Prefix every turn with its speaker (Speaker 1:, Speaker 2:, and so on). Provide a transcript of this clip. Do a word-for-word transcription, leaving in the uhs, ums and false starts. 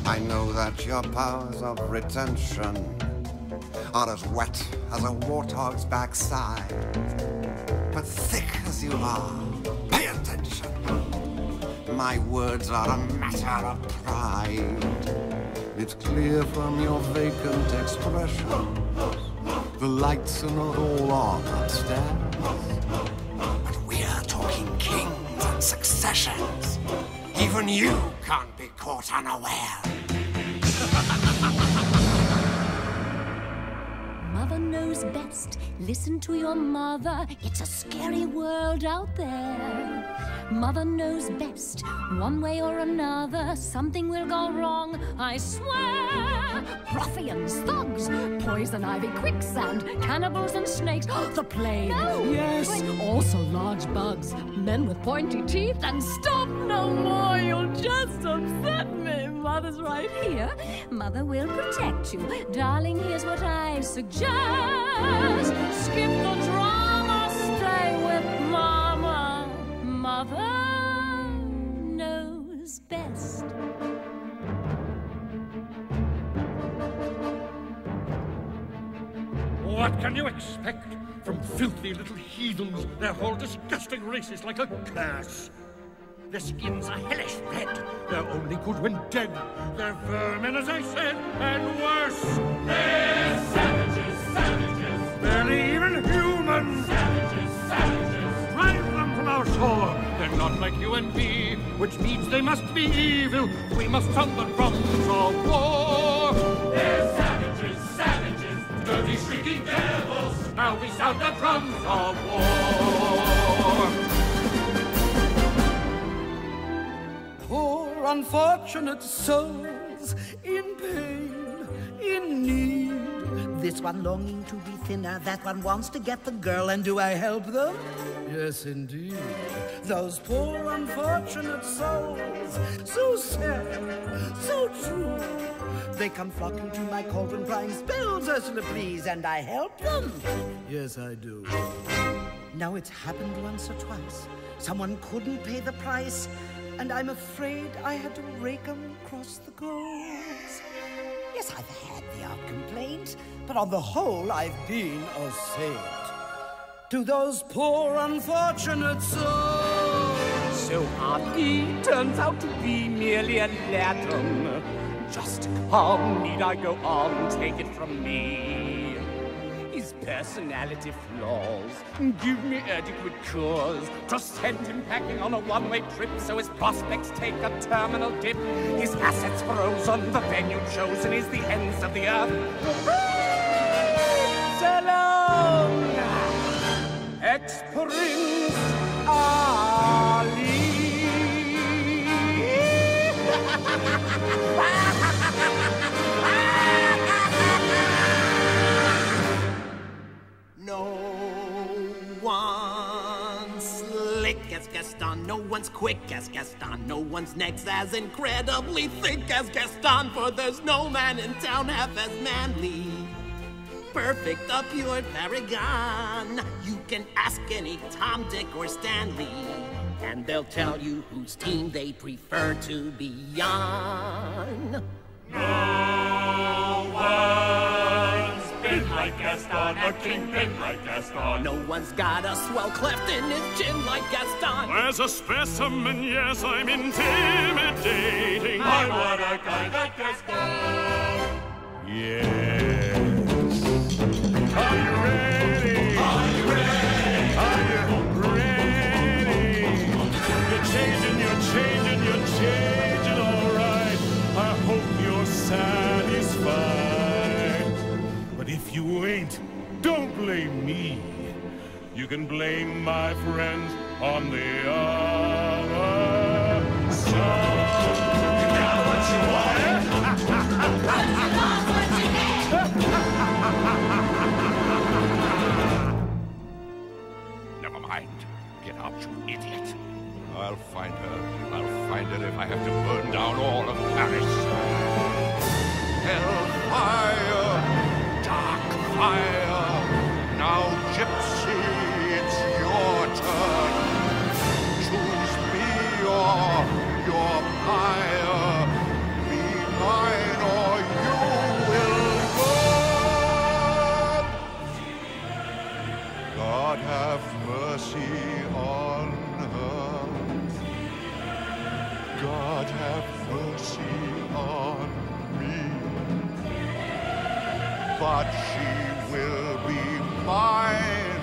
Speaker 1: I know that your powers of retention are as wet as a warthog's backside. But thick as you are, pay attention. My words are a matter of pride. It's clear from your vacant expression the lights are not all on upstairs. But we're talking kings and successions. Even you can't be caught unaware.
Speaker 2: Mother knows best. Listen to your mother. It's a scary world out there. Mother knows best. One way or another, something will go wrong, I swear. Ruffians, thugs, poison ivy, quicksand, cannibals and snakes. The plague. No. Yes, but... also large bugs. Men with pointy teeth. And stop no more, you'll just upset me. Mother's right here. Mother will protect you. Darling, here's what I suggest. Skip the drama, stay with Mama. Mother knows best.
Speaker 3: What can you expect from filthy little heathens? Their whole disgusting race is like a curse. Their skins are hellish red. They're only good when dead. They're vermin, as I said, and worse. They're savages, savages. Barely even human. Savages, savages. Drive them from our shore. They're not like you and me, which means they must be evil. We must sound the drums of war. They're savages, savages. Dirty, shrieking devils. Now we sound the drums of war.
Speaker 4: Poor unfortunate souls in pain, in need. This one longing to be thinner, that one wants to get the girl, and do I help them? Yes, indeed. Those poor unfortunate souls, so sad, so true. They come flocking to my cauldron, crying, spells, Ursula, please, and I help them. Yes, I do. Now it's happened once or twice. Someone couldn't pay the price, and I'm afraid I had to rake 'em across the coals. Yes, I've had the odd complaint, but on the whole, I've been a saint. To those poor unfortunate souls.
Speaker 5: So Artie turns out to be merely a Latin. Just how need I go on? Take it from me. His personality flaws give me adequate cause to send him packing on a one-way trip, so his prospects take a terminal dip. His assets frozen, the venue chosen is the ends of the earth. So long, ex-Prince Ali.
Speaker 6: No one's slick as Gaston, no one's quick as Gaston, no one's next as incredibly thick as Gaston, for there's no man in town half as manly. Perfect, a pure paragon. You can ask any Tom, Dick, or Stanley, and they'll tell you whose team they prefer to be on.
Speaker 7: No one's been like Gaston, a kingpin like Gaston.
Speaker 6: No one's got a swell cleft in his chin like Gaston.
Speaker 7: As a specimen, yes, I'm intimidating. I want a guy like Gaston. Yes. Are you ready? Are you ready? Are you ready? You're changing, you're changing, you're changing, all right. I hope you're satisfied. But if you ain't, don't blame me. You can blame my friends on the other side. You got what you want. What you want, what you get.
Speaker 3: Never mind. Get out, you idiot.
Speaker 8: I'll find her. I'll find her if I have to burn down all of Paris. Hellfire, dark fire. Now, Gypsy, it's your turn. Choose me or your pyre. Be
Speaker 7: have mercy on me. But she will be mine